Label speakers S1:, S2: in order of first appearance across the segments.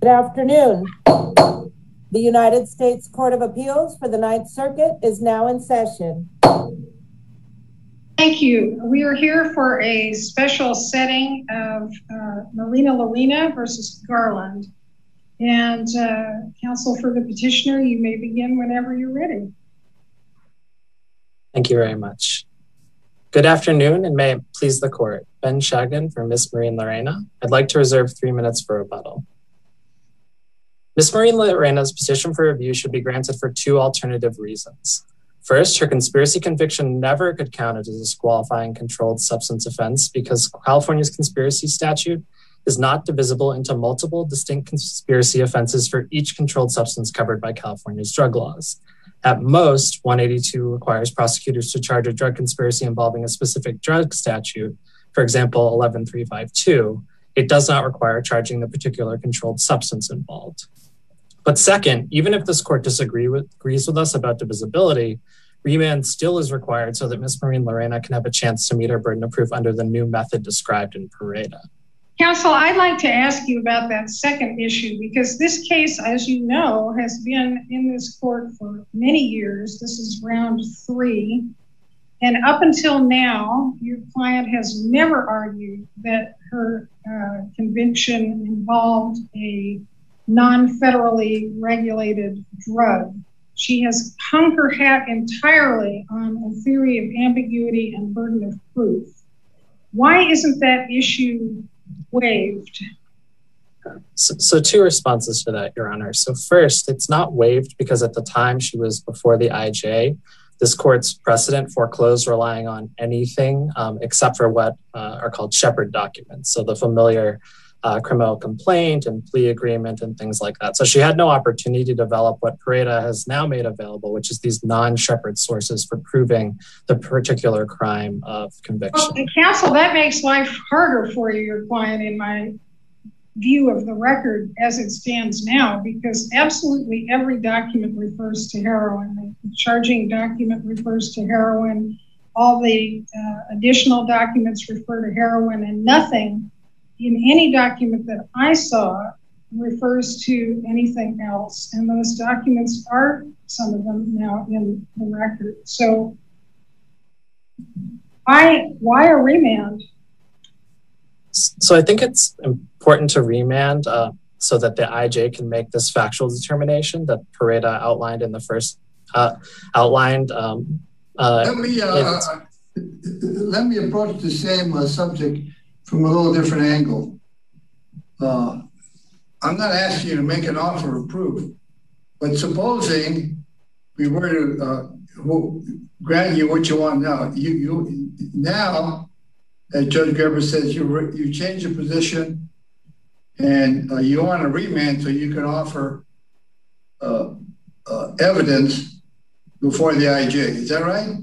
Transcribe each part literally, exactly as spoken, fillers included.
S1: Good afternoon. The United States Court of Appeals for the Ninth Circuit is now in session.
S2: Thank you. We are here for a special setting of uh, Marinelarena versus Garland. And uh, counsel for the petitioner, you may begin whenever you're ready.
S3: Thank you very much. Good afternoon, and may it please the court. Ben Shagnon for Miss Marinelarena. I'd like to reserve three minutes for rebuttal. Miss Marinelarena's petition for review should be granted for two alternative reasons. First, her conspiracy conviction never could count as a disqualifying controlled substance offense because California's conspiracy statute is not divisible into multiple distinct conspiracy offenses for each controlled substance covered by California's drug laws. At most, one eighty-two requires prosecutors to charge a drug conspiracy involving a specific drug statute, for example, eleven three fifty-two. It does not require charging the particular controlled substance involved. But second, even if this court disagree with, agrees with us about divisibility, remand still is required so that Miz Marinelarena can have a chance to meet her burden of proof under the new method described in Pareda.
S2: Counsel, I'd like to ask you about that second issue because this case, as you know, has been in this court for many years. This is round three. And up until now, your client has never argued that her uh, conviction involved a non-federally regulated drug. She has hung her hat entirely on a theory of ambiguity and burden of proof. Why isn't that issue waived?
S3: So, so two responses to that, Your Honor. So first, it's not waived because at the time she was before the I J, this court's precedent foreclosed relying on anything um, except for what uh, are called Shepard documents. So the familiar uh, criminal complaint and plea agreement and things like that. So she had no opportunity to develop what Pareda has now made available, which is these non-Shepard sources for proving the particular crime of conviction.
S2: Well, counsel, that makes life harder for you, your client, in my view of the record as it stands now, because absolutely every document refers to heroin. The charging document refers to heroin. All the uh, additional documents refer to heroin, and nothing in any document that I saw refers to anything else. And those documents are, some of them now, in the record. So why, why a remand?
S3: So I think it's important to remand uh, so that the I J can make this factual determination that Pareda outlined in the first uh, outlined. Um, uh,
S4: let me uh, let me approach the same uh, subject from a little different angle. Uh, I'm not asking you to make an offer of proof, but supposing we were to uh, grant you what you want now, you you now. As Judge Gerber says, you you change your position and uh, you want a remand so you can offer uh, uh, evidence before the I J. Is that right?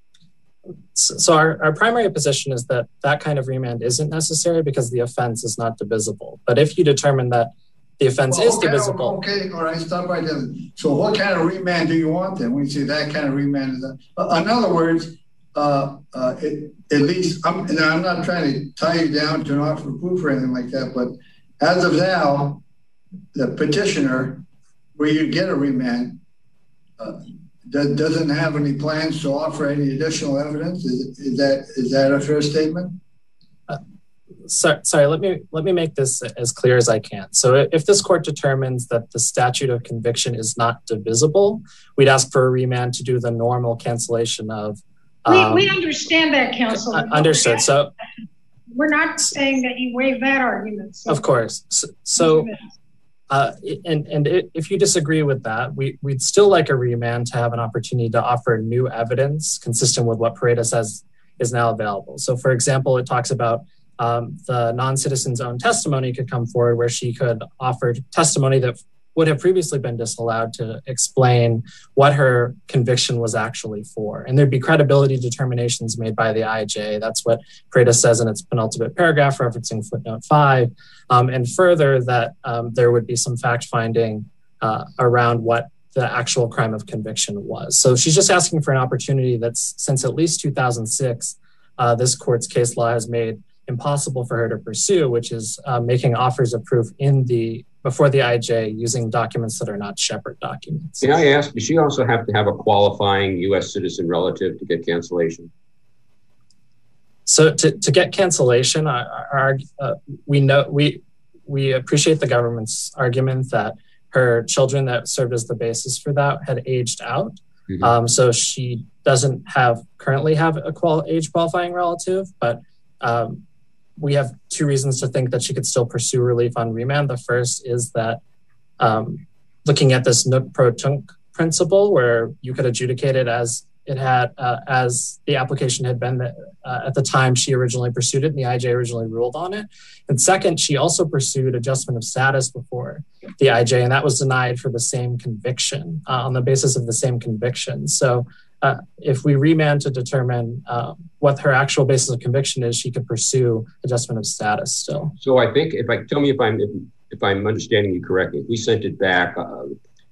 S3: So, so our, our primary position is that that kind of remand isn't necessary because the offense is not divisible. But if you determine that the offense well, is
S4: okay,
S3: divisible.
S4: Okay, all right, stop right there. So what kind of remand do you want then? When you say that kind of remand is that? Uh, in other words, uh, uh, it, at least, I'm, and I'm not trying to tie you down to an offer of proof or anything like that, but as of now, the petitioner, where you get a remand, uh, does, doesn't have any plans to offer any additional evidence. Is, is that is that a fair statement?
S3: Uh, so, sorry, let me let me make this as clear as I can. So if this court determines that the statute of conviction is not divisible, we'd ask for a remand to do the normal cancellation of
S2: Um, we, we understand that, counsel.
S3: Uh, understood. So
S2: we're not saying that you waive that argument. So
S3: of course. So, so uh, and and if you disagree with that, we we'd still like a remand to have an opportunity to offer new evidence consistent with what Pareda says is now available. So, for example, it talks about um, the non-citizen's own testimony could come forward where she could offer testimony that would have previously been disallowed to explain what her conviction was actually for. And there'd be credibility determinations made by the I J. That's what Pareda says in its penultimate paragraph, referencing footnote five. Um, and further, that um, there would be some fact-finding uh, around what the actual crime of conviction was. So she's just asking for an opportunity that's, since at least two thousand six, uh, this court's case law has made impossible for her to pursue, which is uh, making offers of proof in the before the I J using documents that are not Shepard documents.
S5: Can I ask, does she also have to have a qualifying U S citizen relative to get cancellation?
S3: So to, to get cancellation, our, our, uh, we know we we appreciate the government's argument that her children that served as the basis for that had aged out. Mm-hmm. Um, so she doesn't have currently have a qual- age qualifying relative, but um, we have two reasons to think that she could still pursue relief on remand. The first is that um, looking at this nunc pro tunc principle, where you could adjudicate it as it had, uh, as the application had been that, uh, at the time she originally pursued it, and the I J originally ruled on it. And second, she also pursued adjustment of status before the I J, and that was denied for the same conviction, uh, on the basis of the same conviction. So uh, if we remand to determine uh, what her actual basis of conviction is, she could pursue adjustment of status still.
S5: So I think, if I tell me if I'm if, if I'm understanding you correctly, if we sent it back, uh,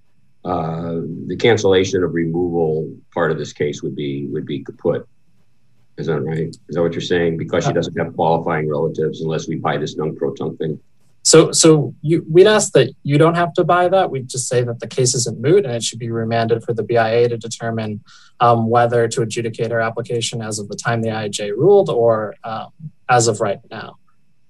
S5: uh, the cancellation of removal part of this case would be would be kaput. Is that right? Is that what you're saying? Because she doesn't have qualifying relatives unless we buy this nunc pro tunc thing.
S3: So, so you, we'd ask that you don't have to buy that. We'd just say that the case isn't moot and it should be remanded for the B I A to determine um, whether to adjudicate her application as of the time the I J ruled or um, as of right now.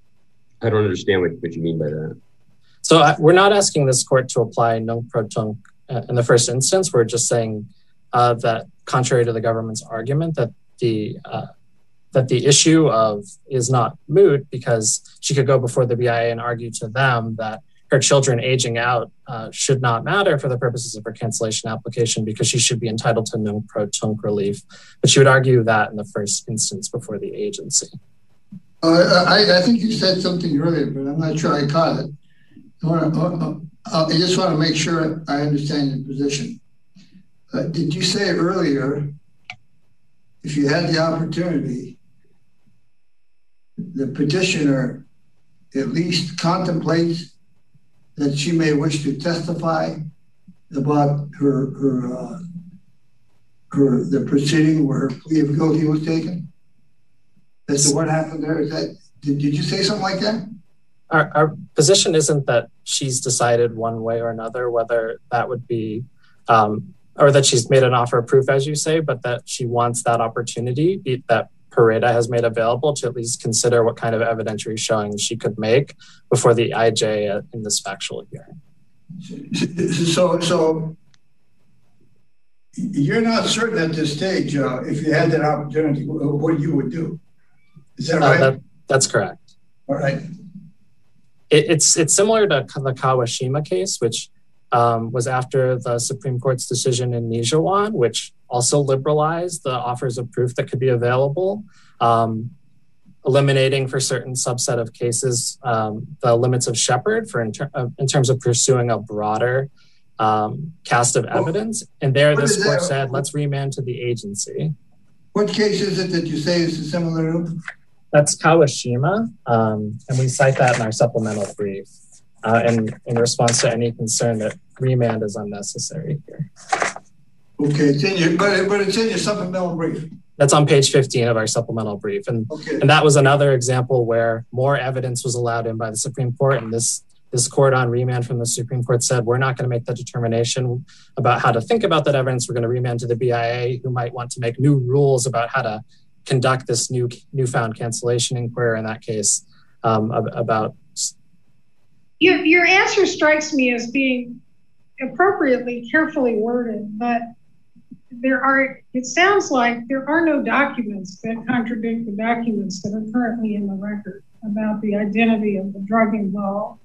S5: I don't understand what, what you mean by that.
S3: So uh, we're not asking this court to apply nunc pro tunc uh, in the first instance. We're just saying uh, that contrary to the government's argument that the uh, that the issue of is not moot because she could go before the B I A and argue to them that her children aging out uh, should not matter for the purposes of her cancellation application because she should be entitled to nunc pro tunc relief. But she would argue that in the first instance before the agency.
S4: Uh, I, I think you said something earlier, but I'm not sure I caught it. I, wanna, uh, I just want to make sure I understand your position. Uh, did you say earlier, if you had the opportunity, the petitioner at least contemplates that she may wish to testify about her her uh, her the proceeding where her plea of guilty was taken? As to what happened there, is that did, did you say something like that?
S3: Our, our position isn't that she's decided one way or another whether that would be um, or that she's made an offer of proof, as you say, but that she wants that opportunity that Pareda has made available to at least consider what kind of evidentiary showing she could make before the I J in this factual hearing.
S4: So, so you're not certain at this stage uh, if you had that opportunity, what you would do. Is that right?
S3: Uh, that, that's correct.
S4: All right.
S3: It, it's it's similar to the Kawashima case, which um, was after the Supreme Court's decision in Nijuan, which also liberalized the offers of proof that could be available, um, eliminating for certain subset of cases um, the limits of Shepard for in, ter- uh, in terms of pursuing a broader um, cast of evidence. And there, what this court said, let's remand to the agency.
S4: What case is it that you say is similar to?
S3: That's Kawashima, um, and we cite that in our supplemental brief uh, in, in response to any concern that remand is unnecessary here.
S4: Okay, it's in your, but, but it's in your supplemental brief.
S3: That's on page fifteen of our supplemental brief. And, okay. and that was another example where more evidence was allowed in by the Supreme Court. And this, this court on remand from the Supreme Court said, we're not going to make the determination about how to think about that evidence. We're going to remand to the B I A, who might want to make new rules about how to conduct this new newfound cancellation inquiry in that case um, about.
S2: Your, your answer strikes me as being appropriately carefully worded, but there are, it sounds like there are no documents that contradict the documents that are currently in the record about the identity of the drug involved.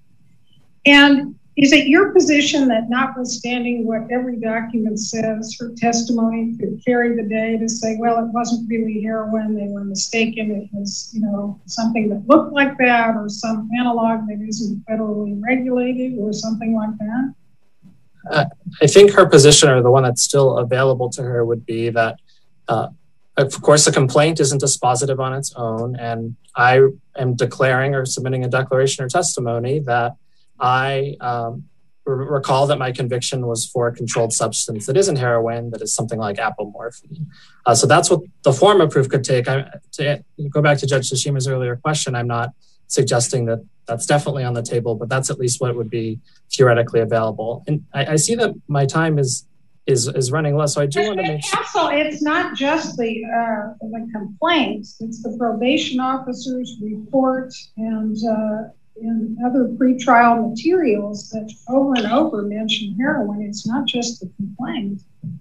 S2: And is it your position that notwithstanding what every document says, her testimony could carry the day to say, well, it wasn't really heroin, they were mistaken, it was, you know, something that looked like that, or some analog that isn't federally regulated, or something like that?
S3: Uh, I think her position, or the one that's still available to her, would be that, uh, of course, the complaint isn't dispositive on its own, and I am declaring or submitting a declaration or testimony that I um, recall that my conviction was for a controlled substance that isn't heroin, that is something like apomorphine. Uh, so that's what the form of proof could take. I, to go back to Judge Tshishima's earlier question, I'm not suggesting that that's definitely on the table, but that's at least what would be theoretically available. And I, I see that my time is is is running low, so I do
S2: but
S3: want to make sure.
S2: Counsel, it's not just the uh, the complaints; it's the probation officer's report and uh, and other pretrial materials that over and over mention heroin. It's not just the complaint.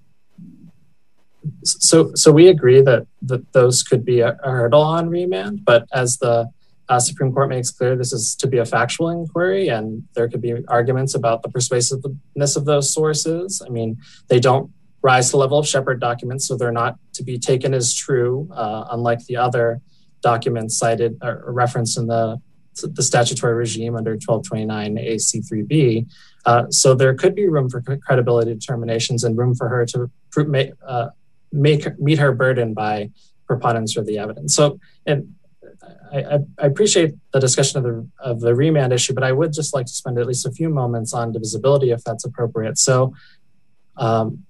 S3: So, so we agree that, that those could be a, a hurdle on remand, but as the uh, Supreme Court makes clear, this is to be a factual inquiry, and there could be arguments about the persuasiveness of those sources. I mean, they don't rise to the level of Shepard documents, so they're not to be taken as true, uh, unlike the other documents cited or referenced in the the statutory regime under twelve twenty-nine A C three B. Uh, so there could be room for credibility determinations and room for her to make, uh, make meet her burden by preponderance of the evidence. So, and I, I appreciate the discussion of the of the remand issue, but I would just like to spend at least a few moments on divisibility, if that's appropriate. So, um,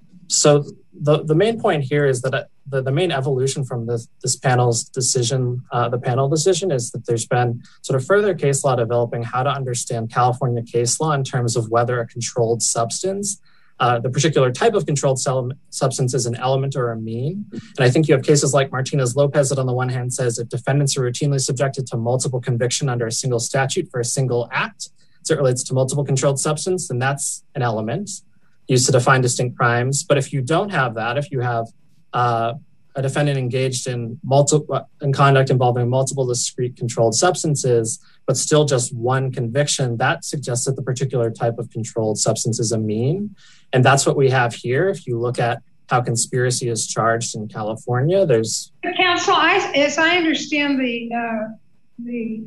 S3: so the the main point here is that the, the main evolution from this this panel's decision, uh, the panel decision, is that there's been sort of further case law developing how to understand California case law in terms of whether a controlled substance, uh, the particular type of controlled substance, is an element or a mean. And I think you have cases like Martinez-Lopez that on the one hand says if defendants are routinely subjected to multiple conviction under a single statute for a single act, so it relates to multiple controlled substance, then that's an element used to define distinct crimes. But if you don't have that, if you have uh, a defendant engaged in multiple in conduct involving multiple discrete controlled substances, but still just one conviction, that suggests that the particular type of controlled substance is a mean. And that's what we have here. If you look at how conspiracy is charged in California, there's...
S2: Counsel, I, as I understand the, uh, the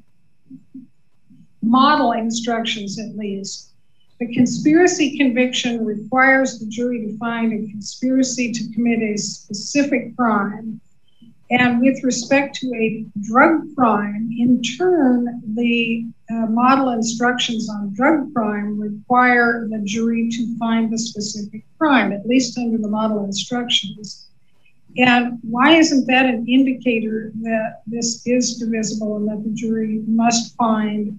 S2: uh, model instructions, at least, the conspiracy conviction requires the jury to find a conspiracy to commit a specific crime. And with respect to a drug crime, in turn, the uh, model instructions on drug crime require the jury to find the specific crime, at least under the model instructions. And why isn't that an indicator that this is divisible and that the jury must find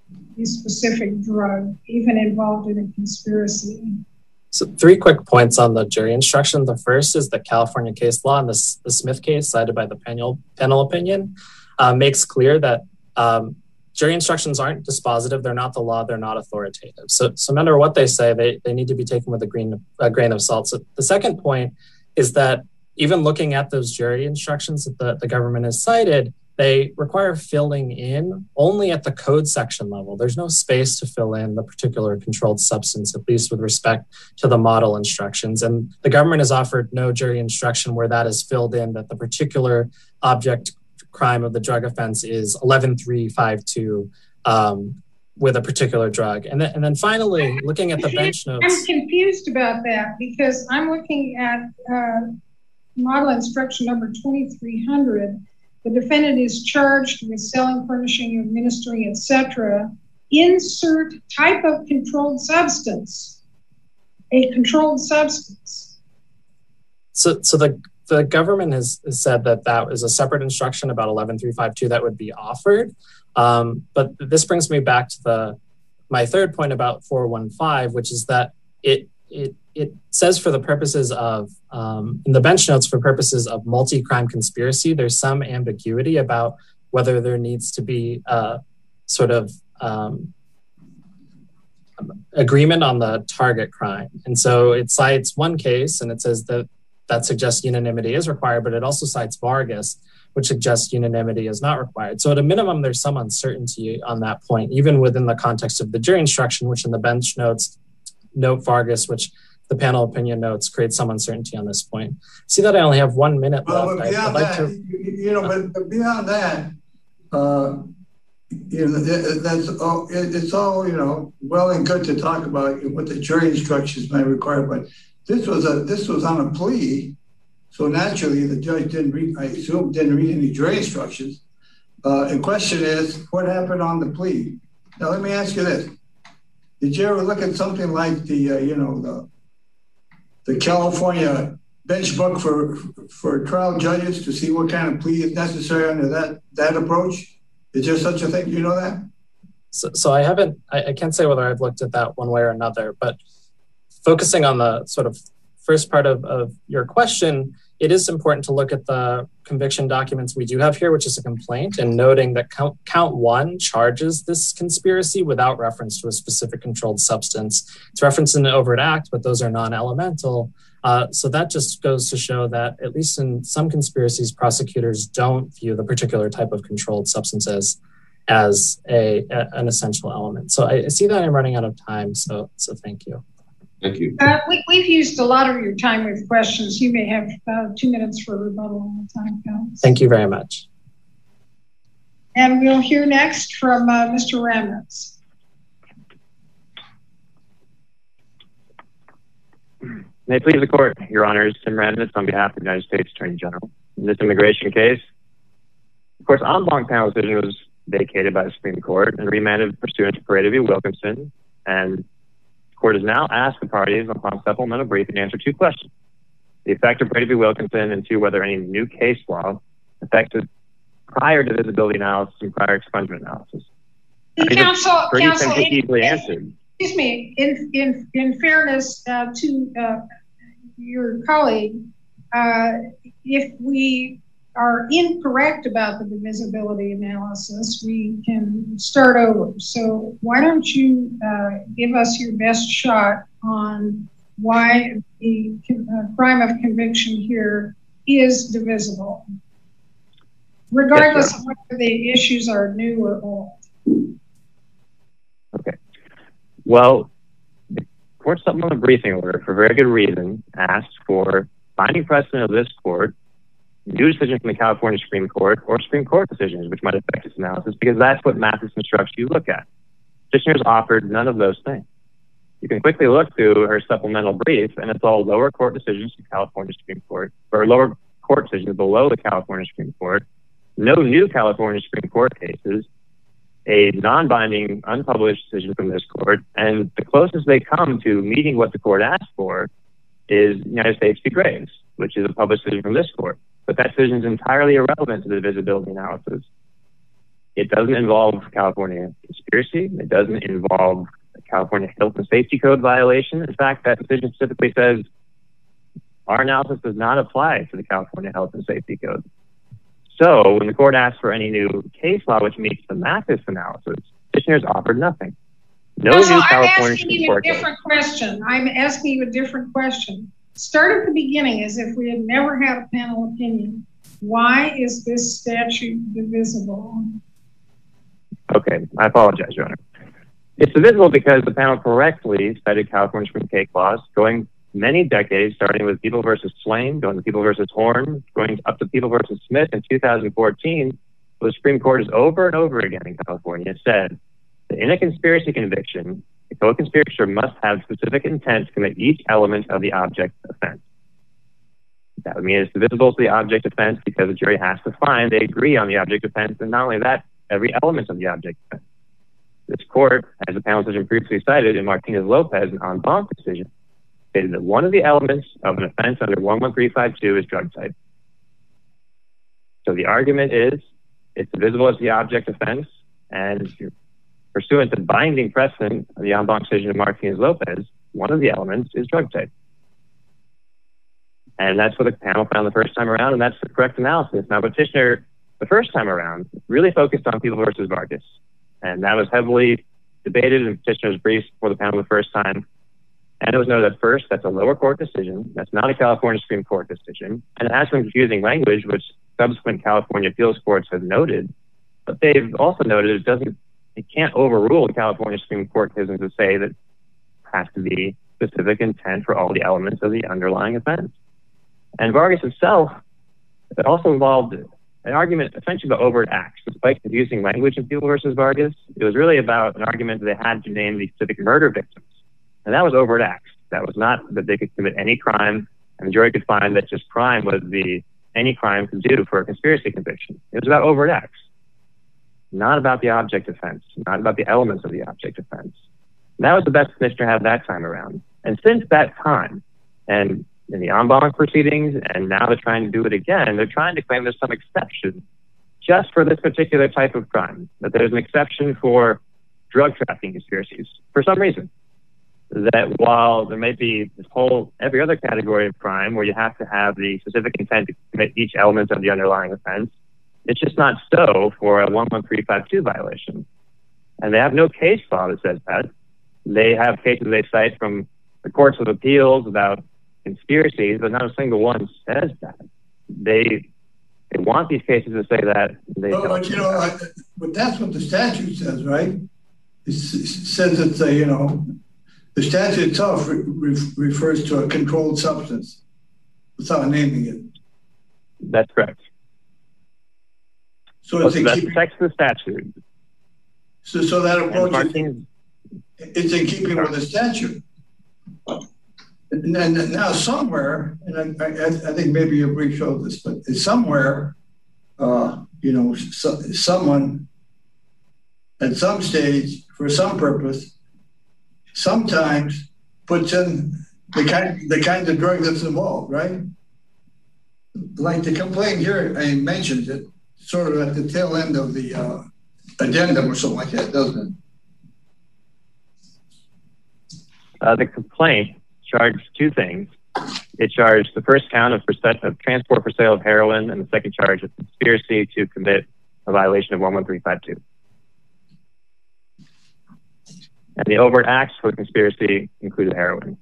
S2: a specific drug, even involved in a conspiracy?
S3: So three quick points on the jury instruction. The first is that California case law, and the, the Smith case cited by the panel, panel opinion, uh, makes clear that um, jury instructions aren't dispositive. They're not the law. They're not authoritative. So, so no matter what they say, they, they need to be taken with a grain, a grain of salt. So the second point is that even looking at those jury instructions that the, the government has cited, they require filling in only at the code section level. There's no space to fill in the particular controlled substance, at least with respect to the model instructions. And the government has offered no jury instruction where that is filled in, that the particular object crime of the drug offense is eleven three five two um, with a particular drug. And then, and then finally, looking at the bench notes.
S2: I'm confused about that because I'm looking at uh, model instruction number twenty-three hundred. The defendant is charged with selling, furnishing, administering, et cetera. Insert type of controlled substance, a controlled substance.
S3: So, so the, the government has, has said that that is a separate instruction about eleven three five two that would be offered. Um, but this brings me back to the my third point about four one five, which is that it it it says for the purposes of, um, in the bench notes, for purposes of multi-crime conspiracy, there's some ambiguity about whether there needs to be a sort of um, agreement on the target crime. And so it cites one case and it says that that suggests unanimity is required, but it also cites Vargas, which suggests unanimity is not required. So at a minimum, there's some uncertainty on that point, even within the context of the jury instruction, which in the bench notes note Vargas, which the panel opinion notes create some uncertainty on this point. See that I only have one minute
S4: well,
S3: left.
S4: But beyond
S3: I'd like
S4: that,
S3: to...
S4: you know, but, but beyond that, uh, you know, that's all, it's all, you know, well and good to talk about what the jury instructions may require, but this was a this was on a plea, so naturally the judge didn't read, I assume, didn't read any jury instructions. Uh, the question is, what happened on the plea? Now, let me ask you this. Did you ever look at something like the, uh, you know, the the California bench book for for trial judges to see what kind of plea is necessary under that that approach? Is there such a thing? Do you know that?
S3: So, so I haven't, I, I can't say whether I've looked at that one way or another, but focusing on the sort of first part of, of your question, it is important to look at the conviction documents we do have here, which is a complaint, and noting that count, count one charges this conspiracy without reference to a specific controlled substance. It's referenced in an overt act, but those are non-elemental. Uh, so that just goes to show that, at least in some conspiracies, prosecutors don't view the particular type of controlled substances as a, a an essential element. So I, I see that I'm running out of time, so so thank you.
S5: Thank you.
S2: Uh, we, we've used a lot of your time with questions. You may have uh, two minutes for rebuttal when the time comes.
S3: Thank you very much.
S2: And we'll hear next from uh, Mister Ramnitz.
S6: May it please the court, Your Honors, Tim Ramnitz on behalf of the United States Attorney General. In this immigration case, of course, en banc panel decision was vacated by the Supreme Court and remanded pursuant to Pareto v. Wilkinson, and the court has now asked the parties upon supplemental briefing to answer two questions: the effect of Pareto v. Wilkinson, and two, whether any new case law affected prior divisibility analysis and prior expungement analysis.
S2: The counsel,
S6: pretty
S2: counsel
S6: simply
S2: in,
S6: easily
S2: in,
S6: answered.
S2: Excuse me, in, in, in fairness uh, to uh, your colleague, uh, if we are incorrect about the divisibility analysis, we can start over. So why don't you uh, give us your best shot on why the uh, crime of conviction here is divisible, regardless yes, of whether the issues are new or old.
S6: Okay. Well, the court supplemental briefing order, for very good reason, asked for binding precedent of this court, new decision from the California Supreme Court, or Supreme Court decisions which might affect this analysis, because that's what Mathis instructs you to look at. Petitioners offered none of those things. You can quickly look through her supplemental brief, and it's all lower court decisions from California Supreme Court, or lower court decisions below the California Supreme Court, no new California Supreme Court cases, a non-binding, unpublished decision from this court, and the closest they come to meeting what the court asked for is United States v. Graves, which is a published decision from this court. But that decision is entirely irrelevant to the divisibility analysis. It doesn't involve California conspiracy. It doesn't involve a California Health and Safety Code violation. In fact, that decision specifically says our analysis does not apply to the California Health and Safety Code. So when the court asked for any new case law which meets the Mathis analysis, petitioners offered nothing. No
S2: no, so
S6: new
S2: I'm
S6: California
S2: asking you
S6: Supreme Court
S2: a different
S6: case.
S2: question. I'm asking you a different question. Start at the beginning, as if we had never had a panel opinion. Why is this statute divisible?
S6: Okay, I apologize, Your Honor. It's divisible because the panel correctly cited California Supreme Court case laws going many decades, starting with People versus Swain, going to People versus Horn, going up to People versus Smith in two thousand fourteen. The Supreme Court has over and over again in California said that in a conspiracy conviction, the co-conspirator must have specific intent to commit each element of the object offense. That would mean it's divisible to the object offense because the jury has to find they agree on the object offense, and not only that, every element of the object offense. This court, as the panel decision previously cited in Martinez-Lopez, an en banc decision, stated that one of the elements of an offense under one one three five two is drug type. So the argument is it's divisible as the object offense, and pursuant to binding precedent of the en banc decision of Martinez-Lopez, one of the elements is drug type. And that's what the panel found the first time around, and that's the correct analysis. Now, petitioner, the first time around, really focused on People versus Vargas, and that was heavily debated in petitioner's briefs before the panel the first time. And it was noted that first, that's a lower court decision. That's not a California Supreme Court decision. And it has some confusing language, which subsequent California appeals courts have noted. But they've also noted it doesn't, it can't overrule the California Supreme Court decision to say that it has to be specific intent for all the elements of the underlying offense. And Vargas itself, it also involved an argument essentially about overt acts. Despite confusing language in People versus Vargas, it was really about an argument that they had to name the specific murder victims. And that was overt acts. That was not that they could commit any crime, and the jury could find that just crime was the any crime could do for a conspiracy conviction. It was about overt acts, not about the object offense, not about the elements of the object offense. And that was the best petitioner had that time around. And since that time, and in the en banc proceedings, and now they're trying to do it again, they're trying to claim there's some exception just for this particular type of crime, that there's an exception for drug trafficking conspiracies for some reason. That while there may be this whole, every other category of crime where you have to have the specific intent to commit each element of the underlying offense, it's just not so for a one one three five two violation. And they have no case law that says that. They have cases they cite from the courts of appeals about conspiracies, but not a single one says that. They they want these cases to say that. They
S4: well,
S6: don't
S4: but you know, I, but that's what the statute says, right? It, it says that, uh, you know, the statute itself re re refers to a controlled substance without naming it.
S6: That's correct.
S4: So it's in
S6: that's
S4: keeping,
S6: the text of the statute.
S4: So, so that approach is, it's in keeping with the statute. And then now somewhere, and I, I, I think maybe your brief showed this, but it's somewhere, uh, you know, so, someone at some stage, for some purpose, sometimes puts in the kind, the kind of drug that's involved, right? Like the complaint here, I mentioned it, sort of at the tail end of the uh, addendum or something like that, doesn't it?
S6: Uh, the complaint charged two things. It charged the first count of, of transport for sale of heroin, and the second charge of conspiracy to commit a violation of one one three five two. And the overt acts for the conspiracy included heroin.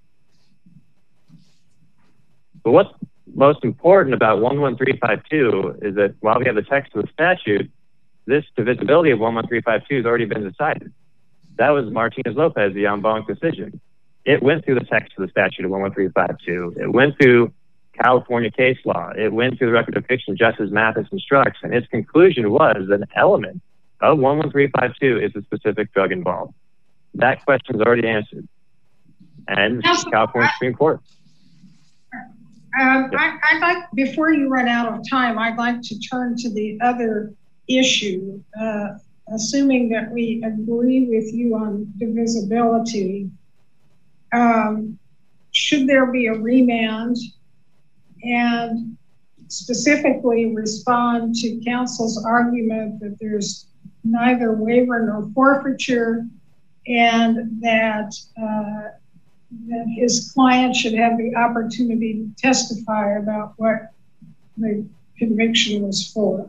S6: But what's most important about one one three five two is that while we have the text of the statute, this divisibility of one one three five two has already been decided. That was Martinez-Lopez, the en banc decision. It went through the text of the statute of one one three five two. It went through California case law. It went through the record of fiction just as Mathis instructs, and its conclusion was an element of one one three five two is a specific drug involved. That question is already answered. And
S2: Counsel,
S6: California
S2: I,
S6: Supreme Court.
S2: Um, I, I'd like, before you run out of time, I'd like to turn to the other issue. Uh, assuming that we agree with you on divisibility, um, should there be a remand and specifically respond to counsel's argument that there's neither waiver nor forfeiture, and that uh, that his client should have the opportunity to testify about what the conviction was for?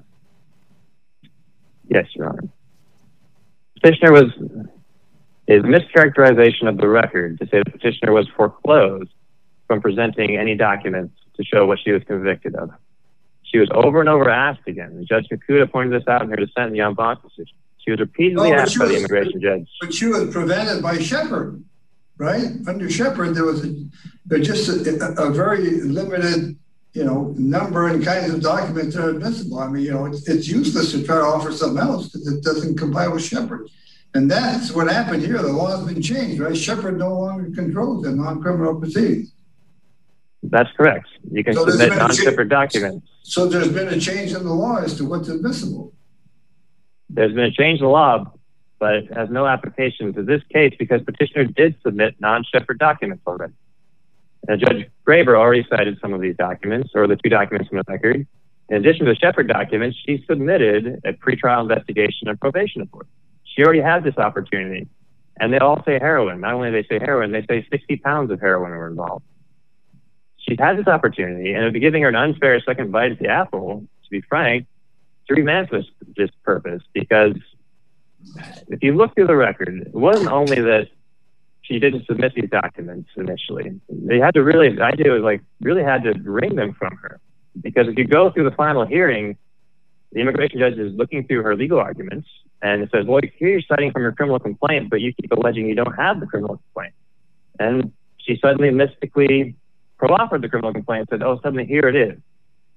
S6: Yes, Your Honor. Petitioner was, is mischaracterization of the record to say the petitioner was foreclosed from presenting any documents to show what she was convicted of. She was over and over asked again. Judge Kakuta pointed this out in her dissent in the en banc decision. She was repeatedly
S4: oh,
S6: asked by
S4: was,
S6: the immigration judge.
S4: But she was prevented by Shepard, right? Under Shepard, there was a, there just a, a very limited, you know, number and kinds of documents that are admissible. I mean, you know, it's, it's useless to try to offer something else that doesn't comply with Shepard. And that's what happened here. The law has been changed, right? Shepard no longer controls the non-criminal proceedings.
S6: That's correct. You can so submit non-Shepard documents.
S4: So there's been a change in the law as to what's admissible.
S6: There's been a change in the law, but it has no application to this case because petitioner did submit non-Shepard documents already. And Judge Graber already cited some of these documents, or the two documents from the record. In addition to the Shepard documents, she submitted a pretrial investigation and probation report. She already had this opportunity. And they all say heroin. Not only do they say heroin, they say sixty pounds of heroin were involved. She's had this opportunity, and it would be giving her an unfair second bite at the apple, to be frank, to remand for this, this purpose. Because if you look through the record, it wasn't only that she didn't submit these documents initially. They had to really, the idea was like, really had to wring them from her. Because if you go through the final hearing, the immigration judge is looking through her legal arguments, and it says, well, here you're citing from your criminal complaint, but you keep alleging you don't have the criminal complaint. And she suddenly mystically pro-offered the criminal complaint and said, oh, suddenly here it is.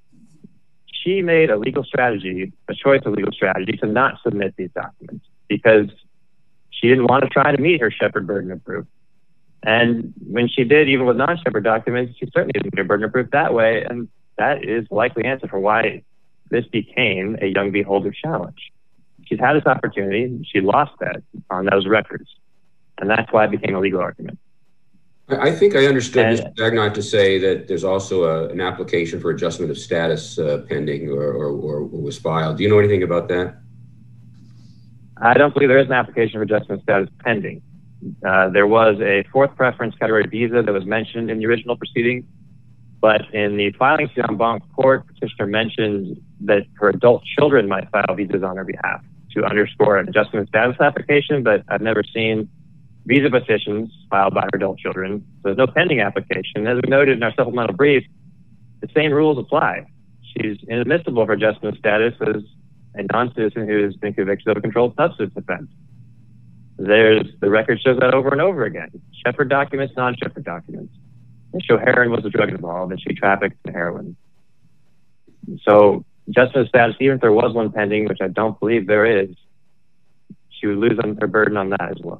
S6: She made a legal strategy, a choice of legal strategy to not submit these documents because she didn't want to try to meet her Shepard burden of proof. And when she did, even with non-Shepard documents, she certainly didn't meet her burden of proof that way. And that is the likely answer for why this became a young beholder challenge. She's had this opportunity. She lost that on those records. And that's why it became a legal argument.
S5: I think I understood
S6: And,
S5: Mister Dagnott to say that there's also a, an application for adjustment of status uh, pending or, or, or was filed. Do you know anything about that?
S6: I don't believe there is an application for adjustment of status pending. Uh, there was a fourth preference category visa that was mentioned in the original proceeding, but in the filing to en banc court, petitioner mentioned that her adult children might file visas on her behalf to underscore an adjustment of status application, but I've never seen visa petitions filed by her adult children. So there's no pending application. As we noted in our supplemental brief, the same rules apply. She's inadmissible for adjustment of status as a non-citizen who has been convicted of a controlled substance offense. There's, the record shows that over and over again. Shepherd documents, non-Shepherd documents. They show heroin was a drug involved and she trafficked in heroin. So adjustment of status, even if there was one pending, which I don't believe there is, she would lose on her burden on that as well.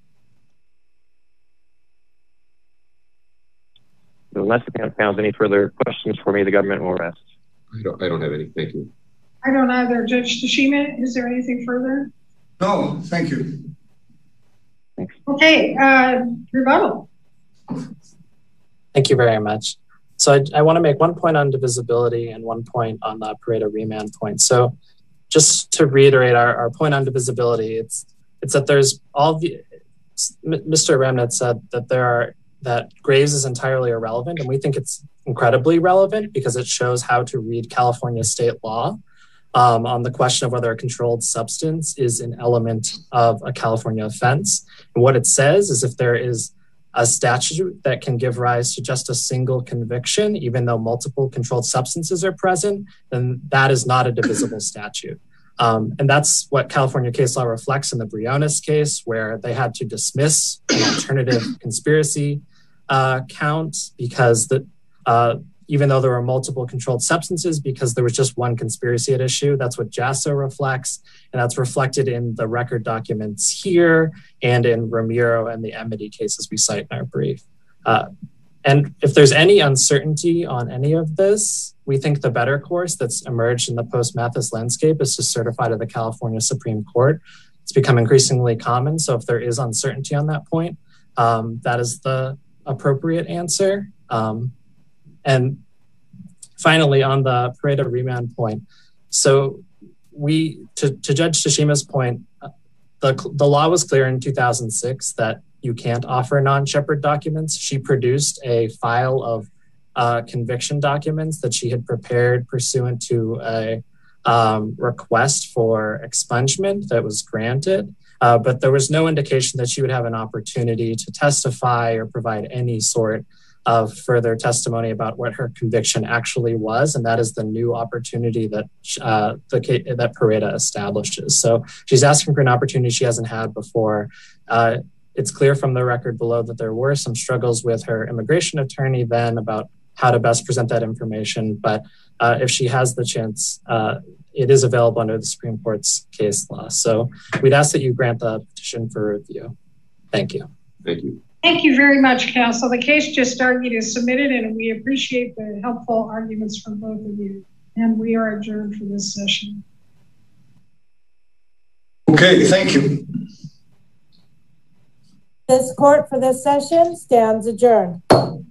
S6: So unless the panel has any further questions for me, the government will rest.
S5: I don't, I don't have any. Thank you.
S2: I don't either. Judge Tashima, is there anything further?
S4: No, thank you.
S6: Thanks.
S2: Okay, uh, rebuttal.
S3: Thank you very much. So I, I want to make one point on divisibility and one point on the Pareto remand point. So just to reiterate our, our point on divisibility, it's it's that there's all the, Mister Remnant said that there are, that Graves is entirely irrelevant, and we think it's incredibly relevant because it shows how to read California state law um, on the question of whether a controlled substance is an element of a California offense. And what it says is if there is a statute that can give rise to just a single conviction, even though multiple controlled substances are present, then that is not a divisible statute. Um, and that's what California case law reflects in the Briones case, where they had to dismiss an alternative conspiracy uh, count because the, uh, even though there were multiple controlled substances, because there was just one conspiracy at issue. That's what Jasso reflects, and that's reflected in the record documents here and in Ramiro and the Amity cases we cite in our brief. Uh, and if there's any uncertainty on any of this, we think the better course that's emerged in the post-Mathis landscape is to certify to the California Supreme Court. It's become increasingly common, so if there is uncertainty on that point, um, that is the appropriate answer. Um, and finally, on the Pareto remand point, so we, to, to Judge Tashima's point, the, the law was clear in two thousand six that you can't offer non-Shepherd documents. She produced a file of uh, conviction documents that she had prepared pursuant to a um, request for expungement that was granted. Uh, but there was no indication that she would have an opportunity to testify or provide any sort of further testimony about what her conviction actually was. And that is the new opportunity that uh, the that Pareto establishes. So she's asking for an opportunity she hasn't had before. Uh, it's clear from the record below that there were some struggles with her immigration attorney then about how to best present that information. But uh, if she has the chance, uh, it is available under the Supreme Court's case law. So we'd ask that you grant the petition for review. Thank you.
S5: Thank you.
S2: Thank you very much, counsel. The case just argued is submitted, and we appreciate the helpful arguments from both of you. And we are adjourned for this session.
S4: Okay, thank you.
S1: This court for this session stands adjourned.